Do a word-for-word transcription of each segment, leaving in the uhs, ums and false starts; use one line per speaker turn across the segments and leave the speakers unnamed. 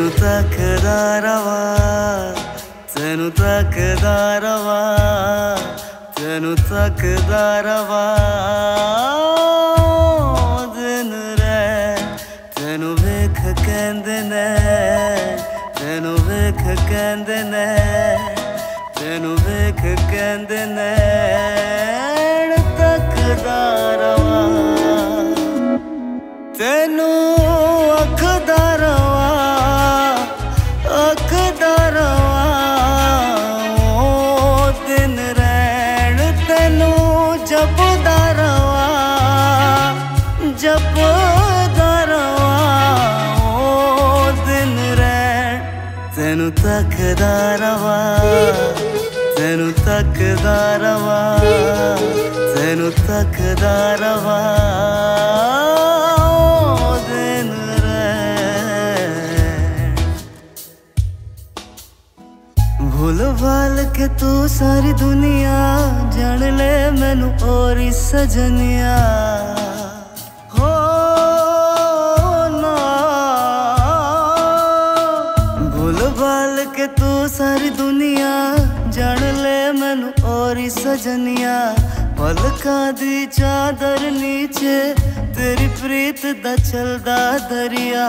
तेनू तकदा रवा, तेनू तकदा रवा, तेनू तकदा रवा। दिन रे तेनू वेख कहंदे ने, तेनू वेख कहंदे ने, तेनू वेख कहंदे ने तकदा रवा। तेनू अखदा रवा, अखदा रवा। ओ दिन रैण तेनू जपदा रवा, जपदा रवा। ओ दिन रैण तेनू तकदा रवा, तेनू तकदा रवा, तेनू तकदा रवा। भूल भाल के तू सारी दुनिया जान ले मैनू और सजनिया। हो ना भूल भाल के तू सारी दुनिया जान ले मैनू और सजनिया। पलकां दी चादर नीचे तेरी प्रीत दा चलदा दरिया।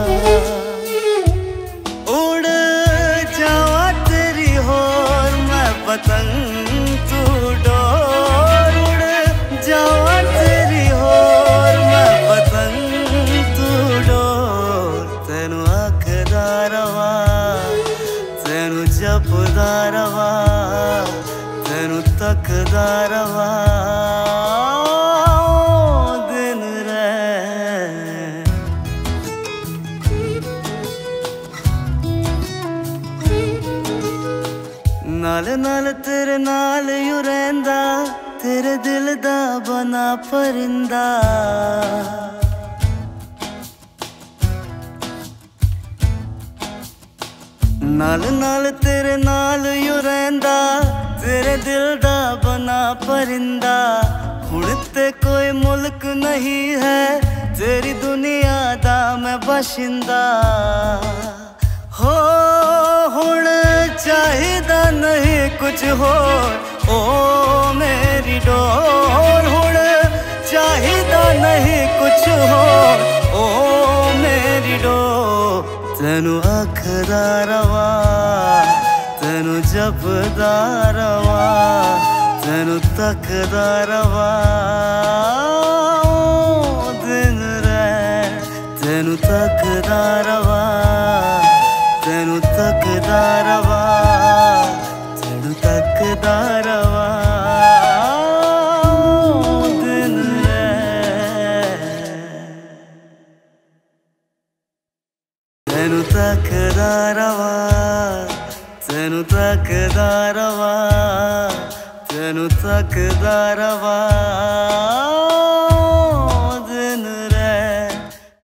उड़ जावा तेरी होर मैं पतंग तू डोर। उड़ जावा तेरी होर मैं पतंग तू डोर। तेनू आखदा रवा, तेनू जपदा रवा, तेनू तकदा रवा। दिन रे नाल नाल तेरे नाल यू रहिंदा, तेरे दिल दा बना परिंदा। नाल नाल तेरे नाल यू रहिंदा, तेरे दिल दा बना परिंदा। हुण ते कोई मुल्क नहीं है, तेरी दुनिया दा मैं बाशिंदा। हो हुण चाहिदा नहीं कुछ होर, ओ मेरी डोर। हुण चाहिदा नहीं कुछ होर, ओ मेरी डोर। तेनू आखदा रवा, तेनू जपदा रवा, तेनू तकदा रवा। दिन रे तेनू तकदा रवा, तेनू तकदा रवा, तेनू तकदा रवा। दिन रे तेनू तकदा रवा, तेनू तकदा रवा, तेनू तकदा रवा।